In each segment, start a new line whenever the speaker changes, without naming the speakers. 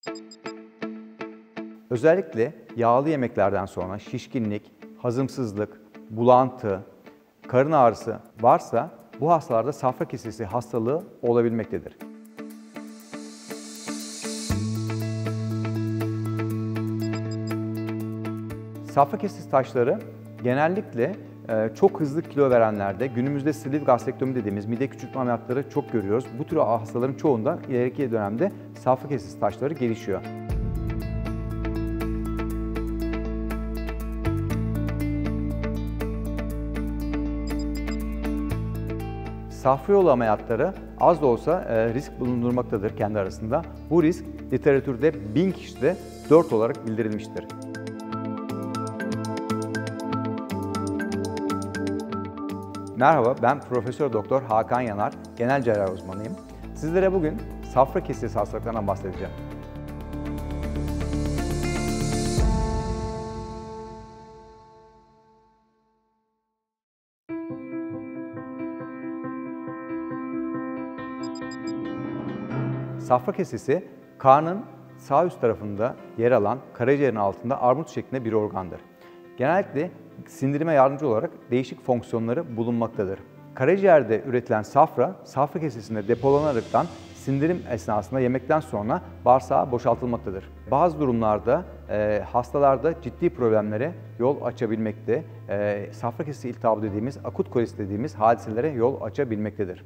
Özellikle yağlı yemeklerden sonra şişkinlik, hazımsızlık, bulantı, karın ağrısı varsa bu hastalarda safra kesesi hastalığı olabilmektedir. Safra kesesi taşları genellikle çok hızlı kilo verenlerde, günümüzde sleeve gastrektomi dediğimiz mide küçültme ameliyatları çok görüyoruz. Bu tür hastaların çoğunda ileriki dönemde safra kesesi taşları gelişiyor. Safra yolu ameliyatları az da olsa risk bulundurmaktadır kendi arasında. Bu risk literatürde 1000 kişide 4 olarak bildirilmiştir. Merhaba, ben Profesör Doktor Hakan Yanar, genel cerrahi uzmanıyım. Sizlere bugün safra kesesi hastalıklarından bahsedeceğim. Safra kesesi, karnın sağ üst tarafında yer alan karaciğerin altında armut şeklinde bir organdır. Genellikle sindirime yardımcı olarak değişik fonksiyonları bulunmaktadır. Karaciğerde üretilen safra, safra kesesinde depolanaraktan sindirim esnasında yemekten sonra bağırsağa boşaltılmaktadır. Bazı durumlarda hastalarda ciddi problemlere yol açabilmekte, safra kesesi iltihabı dediğimiz, akut kolit dediğimiz hadiselere yol açabilmektedir.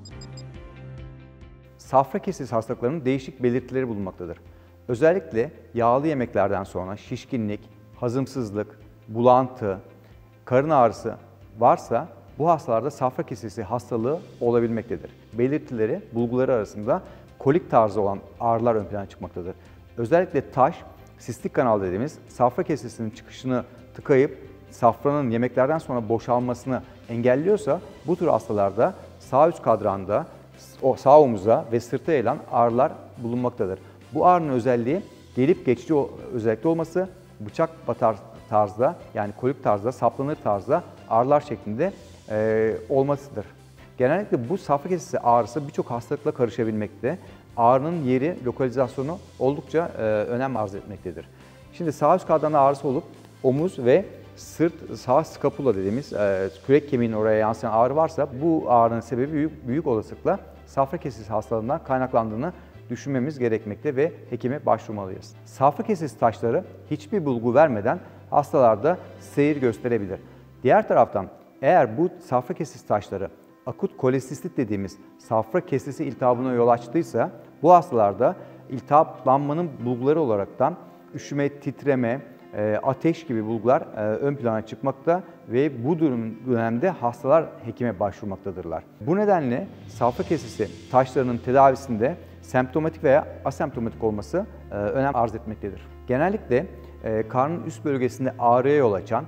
Safra kesesi hastalıklarının değişik belirtileri bulunmaktadır. Özellikle yağlı yemeklerden sonra şişkinlik, hazımsızlık, bulantı, karın ağrısı varsa bu hastalarda safra kesesi hastalığı olabilmektedir. Belirtileri, bulguları arasında kolik tarzı olan ağrılar ön plana çıkmaktadır. Özellikle taş, sistik kanal dediğimiz safra kesesinin çıkışını tıkayıp safranın yemeklerden sonra boşalmasını engelliyorsa bu tür hastalarda sağ üst kadranda, sağ omuza ve sırta yayılan ağrılar bulunmaktadır. Bu ağrının özelliği gelip geçici özellikle olması, bıçak batar tarzda yani kolik tarzda, saplanır tarzda ağrılar şeklinde olmasıdır. Genellikle bu safra kesesi ağrısı birçok hastalıkla karışabilmekte. Ağrının yeri, lokalizasyonu oldukça önem arz etmektedir. Şimdi sağ üst kadranda ağrısı olup omuz ve sırt, sağ skapula dediğimiz kürek kemiğinin oraya yansıyan ağrı varsa bu ağrının sebebi büyük olasılıkla safra kesesi hastalığından kaynaklandığını düşünmemiz gerekmekte ve hekime başvurmalıyız. Safra kesesi taşları hiçbir bulgu vermeden hastalarda seyir gösterebilir. Diğer taraftan eğer bu safra kesesi taşları akut kolesistit dediğimiz safra kesesi iltihabına yol açtıysa bu hastalarda iltihaplanmanın bulguları olaraktan üşüme, titreme, ateş gibi bulgular ön plana çıkmakta ve bu dönemde hastalar hekime başvurmaktadırlar. Bu nedenle safra kesesi taşlarının tedavisinde semptomatik veya asemptomatik olması önem arz etmektedir. Genellikle karnın üst bölgesinde ağrıya yol açan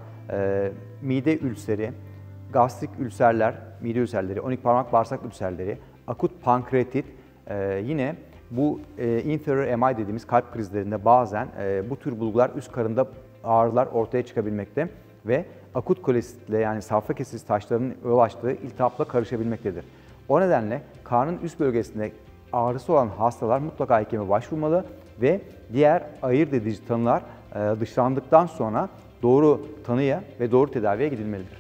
mide ülseri, gastrik ülserler, mide ülserleri, 12 parmak bağırsak ülserleri, akut pankreatit, yine bu inferior MI dediğimiz kalp krizlerinde bazen bu tür bulgular üst karında ağrılar ortaya çıkabilmekte ve akut kolesitle yani safra kesesi taşlarının yol açtığı iltihapla karışabilmektedir. O nedenle karnın üst bölgesinde ağrısı olan hastalar mutlaka hekime başvurmalı ve diğer ayırt edici tanılar dışlandıktan sonra doğru tanıya ve doğru tedaviye gidilmelidir.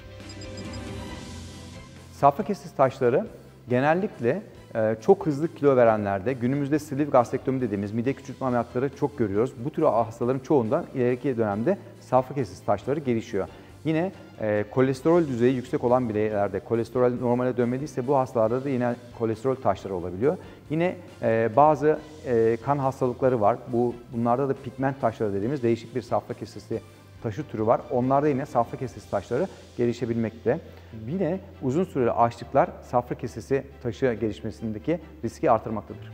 Safra kesesi taşları genellikle çok hızlı kilo verenlerde, günümüzde sleeve gastrektomi dediğimiz mide küçültme ameliyatları çok görüyoruz. Bu tür hastaların çoğunda ileriki dönemde safra kesesi taşları gelişiyor. Yine kolesterol düzeyi yüksek olan bireylerde kolesterol normale dönmediyse bu hastalarda da yine kolesterol taşları olabiliyor. Yine bazı kan hastalıkları var. Bunlarda da pigment taşları dediğimiz değişik bir safra kesesi taşı türü var. Onlarda yine safra kesesi taşları gelişebilmekte. Yine uzun süreli açlıklar safra kesesi taşı gelişmesindeki riski artırmaktadır.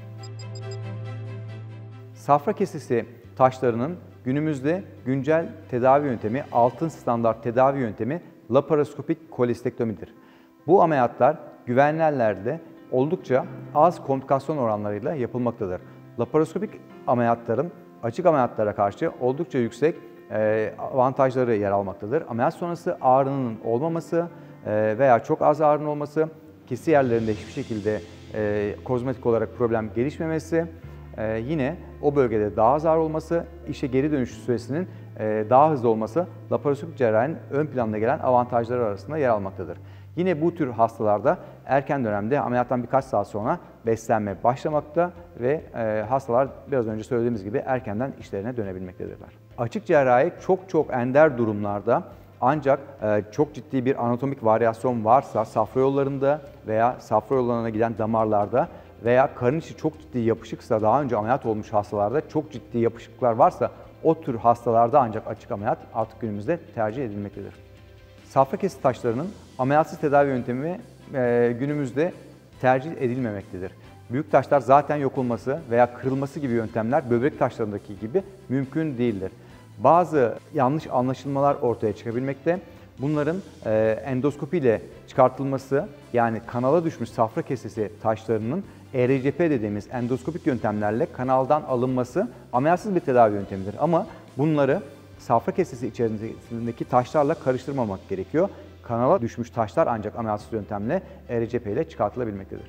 Safra kesesi taşlarının günümüzde güncel tedavi yöntemi, altın standart tedavi yöntemi laparoskopik kolestektomidir. Bu ameliyatlar güvenli ellerde oldukça az komplikasyon oranlarıyla yapılmaktadır. Laparoskopik ameliyatların açık ameliyatlara karşı oldukça yüksek avantajları yer almaktadır. Ameliyat sonrası ağrının olmaması veya çok az ağrının olması, kesi yerlerinde hiçbir şekilde kozmetik olarak problem gelişmemesi, yine o bölgede daha az ağrı olması, işe geri dönüş süresinin daha hızlı olması laparoskopik cerrahinin ön planda gelen avantajları arasında yer almaktadır. Yine bu tür hastalarda erken dönemde ameliyattan birkaç saat sonra beslenme başlamakta ve hastalar biraz önce söylediğimiz gibi erkenden işlerine dönebilmektedirler. Açık cerrahi çok ender durumlarda ancak çok ciddi bir anatomik varyasyon varsa safra yollarında veya safra yollarına giden damarlarda veya karın içi çok ciddi yapışıksa daha önce ameliyat olmuş hastalarda çok ciddi yapışıklar varsa o tür hastalarda ancak açık ameliyat artık günümüzde tercih edilmektedir. Safra kesi taşlarının ameliyatsız tedavi yöntemi günümüzde tercih edilmemektedir. Büyük taşlar zaten yok olması veya kırılması gibi yöntemler böbrek taşlarındaki gibi mümkün değildir. Bazı yanlış anlaşılmalar ortaya çıkabilmekte. Bunların endoskopi ile çıkartılması yani kanala düşmüş safra kesesi taşlarının ERCP dediğimiz endoskopik yöntemlerle kanaldan alınması ameliyatsız bir tedavi yöntemidir. Ama bunları safra kesesi içerisindeki taşlarla karıştırmamak gerekiyor. Kanala düşmüş taşlar ancak ameliyatsız yöntemle ERCP ile çıkartılabilmektedir.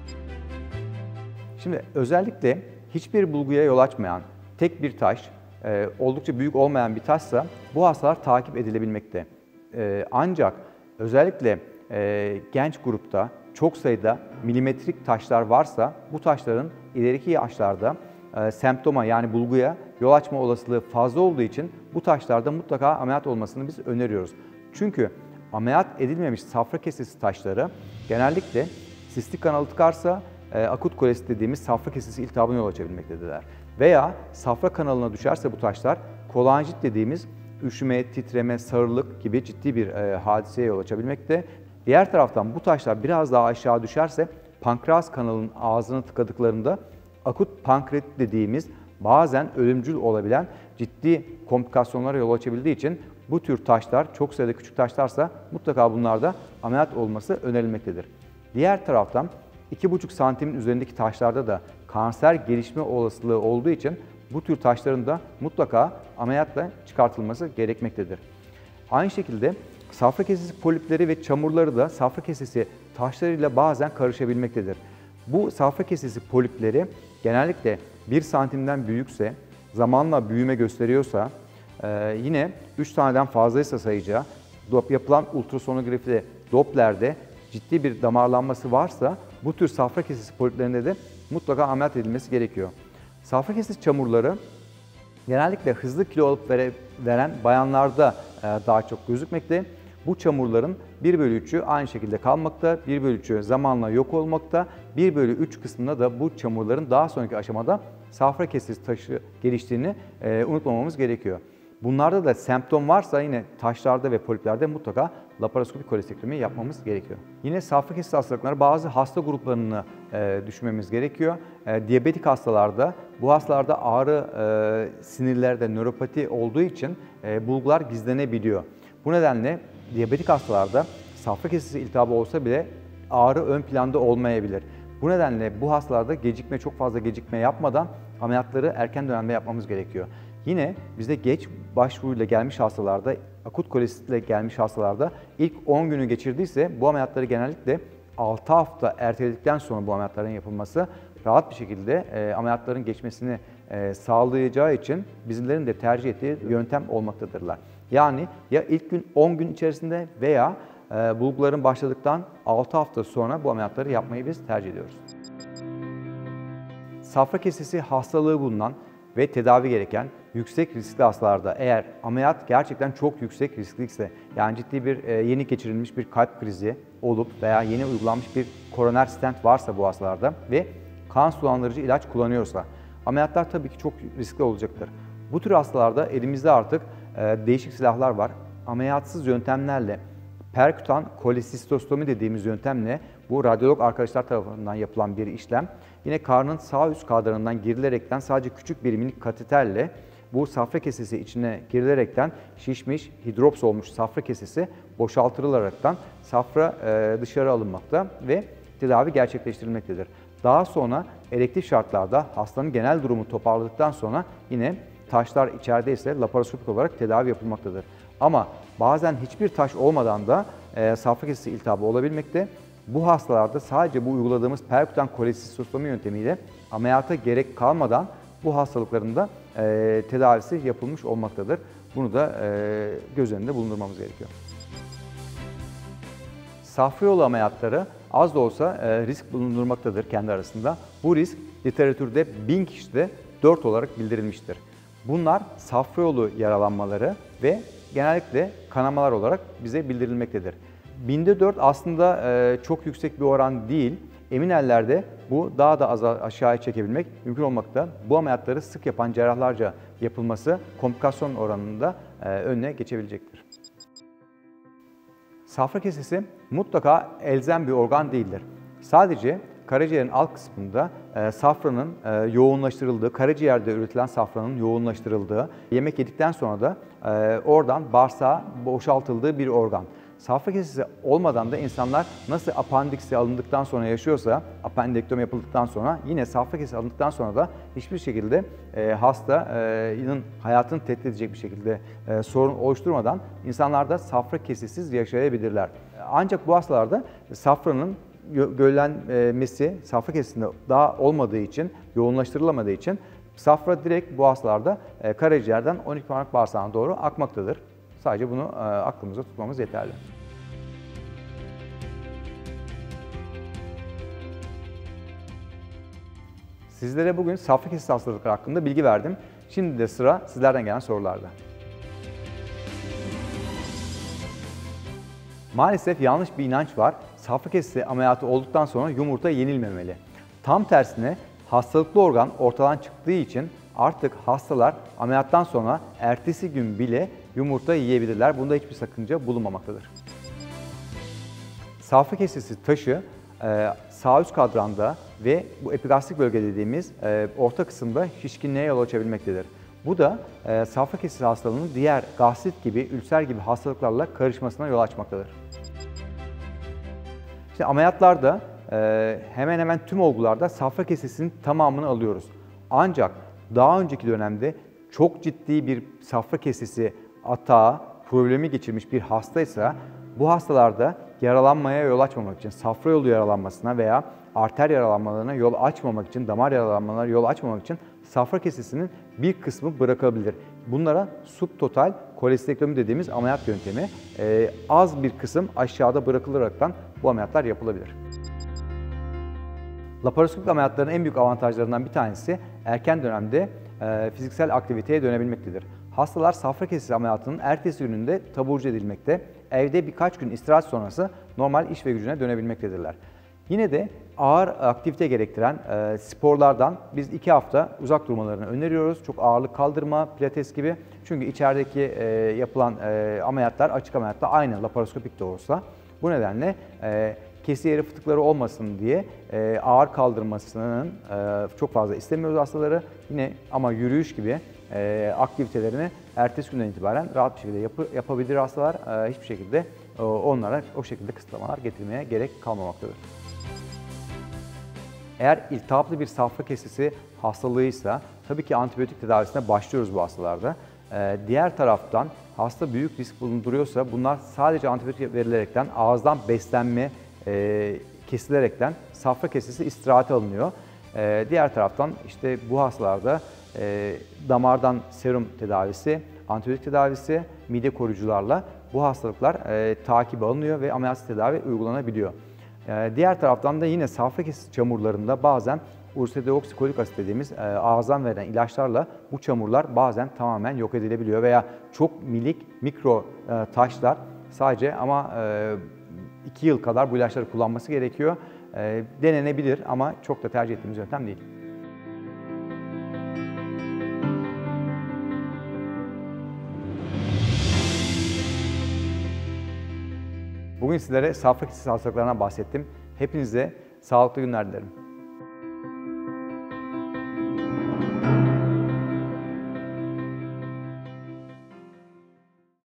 Şimdi özellikle hiçbir bulguya yol açmayan tek bir taş, oldukça büyük olmayan bir taşsa bu hastalar takip edilebilmekte. Ancak özellikle genç grupta çok sayıda milimetrik taşlar varsa bu taşların ileriki yaşlarda semptoma yani bulguya yol açma olasılığı fazla olduğu için bu taşlarda mutlaka ameliyat olmasını biz öneriyoruz. Çünkü ameliyat edilmemiş safra kesesi taşları genellikle sistik kanalı tıkarsa akut kolesit dediğimiz safra kesesi iltihabına yol açabilmektedirler. Veya safra kanalına düşerse bu taşlar kolanjit dediğimiz üşüme, titreme, sarılık gibi ciddi bir hadiseye yol açabilmekte. Diğer taraftan bu taşlar biraz daha aşağı düşerse pankreas kanalının ağzını tıkadıklarında akut pankreatit dediğimiz bazen ölümcül olabilen ciddi komplikasyonlara yol açabildiği için bu tür taşlar çok sayıda küçük taşlarsa mutlaka bunlarda ameliyat olması önerilmektedir. Diğer taraftan 2,5 santimin üzerindeki taşlarda da kanser gelişme olasılığı olduğu için bu tür taşların da mutlaka ameliyatla çıkartılması gerekmektedir. Aynı şekilde safra kesesi polipleri ve çamurları da safra kesesi taşlarıyla bazen karışabilmektedir. Bu safra kesesi polipleri genellikle 1 santimden büyükse, zamanla büyüme gösteriyorsa, yine 3 taneden fazlaysa sayıca, yapılan ultrasonografide, Doppler'de ciddi bir damarlanması varsa bu tür safra kesesi poliplerinde de mutlaka ameliyat edilmesi gerekiyor. Safra kesesi çamurları genellikle hızlı kilo alıp veren bayanlarda daha çok gözükmekte. Bu çamurların 1/3'ü aynı şekilde kalmakta, 1/3'ü zamanla yok olmakta, 1/3 kısmında da bu çamurların daha sonraki aşamada safra kesesi taşı geliştiğini unutmamamız gerekiyor. Bunlarda da semptom varsa yine taşlarda ve poliplerde mutlaka laparoskopik kolestektomi yapmamız gerekiyor. Yine safra kesesi hastalıkları bazı hasta gruplarını düşünmemiz gerekiyor. Diyabetik hastalarda, bu hastalarda ağrı, sinirlerde nöropati olduğu için bulgular gizlenebiliyor. Bu nedenle diyabetik hastalarda safra kesesi iltihabı olsa bile ağrı ön planda olmayabilir. Bu nedenle bu hastalarda çok fazla gecikme yapmadan ameliyatları erken dönemde yapmamız gerekiyor. Yine bizde geç başvuruyla gelmiş hastalarda, akut kolesitle gelmiş hastalarda ilk 10 günü geçirdiyse bu ameliyatları genellikle 6 hafta erteledikten sonra bu ameliyatların yapılması rahat bir şekilde ameliyatların geçmesini sağlayacağı için bizlerin de tercih ettiği yöntem olmaktadırlar. Yani ya ilk gün 10 gün içerisinde veya bulguların başladıktan 6 hafta sonra bu ameliyatları yapmayı biz tercih ediyoruz. Safra kesesi hastalığı bulunan ve tedavi gereken yüksek riskli hastalarda eğer ameliyat gerçekten çok yüksek riskliyse yani ciddi bir yeni geçirilmiş bir kalp krizi olup veya yeni uygulanmış bir koroner stent varsa bu hastalarda ve kan sulandırıcı ilaç kullanıyorsa ameliyatlar tabii ki çok riskli olacaktır. Bu tür hastalarda elimizde artık değişik silahlar var. Ameliyatsız yöntemlerle perkutan kolesistostomi dediğimiz yöntemle bu radyolog arkadaşlar tarafından yapılan bir işlem. Yine karnın sağ üst kadranından girilerekten sadece küçük bir minik kateterle bu safra kesesi içine girilerekten şişmiş, hidrops olmuş safra kesesi boşaltılaraktan safra dışarı alınmakta ve tedavi gerçekleştirilmektedir. Daha sonra elektif şartlarda hastanın genel durumu toparladıktan sonra yine taşlar içerideyse laparoskopik olarak tedavi yapılmaktadır. Ama bazen hiçbir taş olmadan da safra kesesi iltihabı olabilmekte. Bu hastalarda sadece bu uyguladığımız perkutan kolesistomi yöntemiyle ameliyata gerek kalmadan bu hastalıkların da tedavisi yapılmış olmaktadır. Bunu da göz önünde bulundurmamız gerekiyor. Safra yolu ameliyatları az da olsa risk bulundurmaktadır kendi arasında. Bu risk literatürde 1000 kişide 4 olarak bildirilmiştir. Bunlar safra yolu yaralanmaları ve genellikle kanamalar olarak bize bildirilmektedir. Binde 4 aslında çok yüksek bir oran değil. Emin ellerde bu daha da aşağıya çekebilmek mümkün olmakta. Bu ameliyatları sık yapan cerrahlarca yapılması komplikasyon oranında önüne geçebilecektir. Safra kesesi mutlaka elzem bir organ değildir. Sadece karaciğerin alt kısmında safranın yoğunlaştırıldığı, karaciğerde üretilen safranın yoğunlaştırıldığı, yemek yedikten sonra da oradan bağırsağa boşaltıldığı bir organ. Safra kesesi olmadan da insanlar nasıl apandiksi alındıktan sonra yaşıyorsa, apendektomi yapıldıktan sonra yine safra kesesi alındıktan sonra da hiçbir şekilde hastanın hayatını tehdit edecek bir şekilde sorun oluşturmadan insanlar da safra kesesiz yaşayabilirler. Ancak bu hastalarda safranın göllenmesi safra kesesinde daha olmadığı için, yoğunlaştırılamadığı için safra direkt bu hastalarda karaciğerden 12 parmak bağırsağına doğru akmaktadır. Sadece bunu aklımızda tutmamız yeterli. Sizlere bugün safra kesesi hastalıkları hakkında bilgi verdim. Şimdi de sıra sizlerden gelen sorularda. Maalesef yanlış bir inanç var. Safra kesesi ameliyatı olduktan sonra yumurta yenilmemeli. Tam tersine hastalıklı organ ortadan çıktığı için artık hastalar ameliyattan sonra ertesi gün bile yumurta yiyebilirler. Bunda hiçbir sakınca bulunmamaktadır. Safra kesesi taşı sağ üst kadranda ve bu epigastrik bölge dediğimiz orta kısımda şişkinliğe yol açabilmektedir. Bu da safra kesesi hastalığının diğer gastrit gibi, ülser gibi hastalıklarla karışmasına yol açmaktadır. İşte ameliyatlarda hemen hemen tüm olgularda safra kesesinin tamamını alıyoruz. Ancak daha önceki dönemde çok ciddi bir safra kesesi atağı, problemi geçirmiş bir hastaysa bu hastalarda yaralanmaya yol açmamak için, safra yolu yaralanmasına veya arter yaralanmalarına yol açmamak için, damar yaralanmalarına yol açmamak için safra kesesinin bir kısmı bırakabilir. Bunlara subtotal kolestektomi dediğimiz ameliyat yöntemi, az bir kısım aşağıda bırakılaraktan bu ameliyatlar yapılabilir. Laparoskopik ameliyatların en büyük avantajlarından bir tanesi erken dönemde fiziksel aktiviteye dönebilmektedir. Hastalar safra kesesi ameliyatının ertesi gününde taburcu edilmekte, evde birkaç gün istirahat sonrası normal iş ve gücüne dönebilmektedirler. Yine de ağır aktivite gerektiren sporlardan biz 2 hafta uzak durmalarını öneriyoruz. Çok ağırlık kaldırma, pilates gibi. Çünkü içerideki yapılan ameliyatlar, açık ameliyatta aynı laparoskopik de olsa. Bu nedenle kesi yeri fıtıkları olmasın diye ağır kaldırmasının çok fazla istemiyoruz hastaları. Yine ama yürüyüş gibi aktivitelerini ertesi günden itibaren rahat bir şekilde yapabilir hastalar. Hiçbir şekilde onlara o şekilde kısıtlamalar getirmeye gerek kalmamaktadır. Eğer iltihaplı bir safra kesesi hastalığıysa tabii ki antibiyotik tedavisine başlıyoruz bu hastalarda. Diğer taraftan hasta büyük risk bulunduruyorsa bunlar sadece antibiyotik verilerekten, ağızdan beslenme kesilerekten safra kesesi istirahate alınıyor. Diğer taraftan işte bu hastalarda damardan serum tedavisi, antibiyotik tedavisi, mide koruyucularla bu hastalıklar takibe alınıyor ve ameliyatsız tedavi uygulanabiliyor. Diğer taraftan da yine safra kesesi çamurlarında bazen ursodeoksikolik asit dediğimiz ağızdan verilen ilaçlarla bu çamurlar bazen tamamen yok edilebiliyor veya çok minik mikro taşlar sadece ama 2 yıl kadar bu ilaçları kullanması gerekiyor. Denenebilir ama çok da tercih ettiğimiz yöntem değil. Bugün sizlere safra kesesi hastalıklarından bahsettim. Hepinize sağlıklı günler dilerim.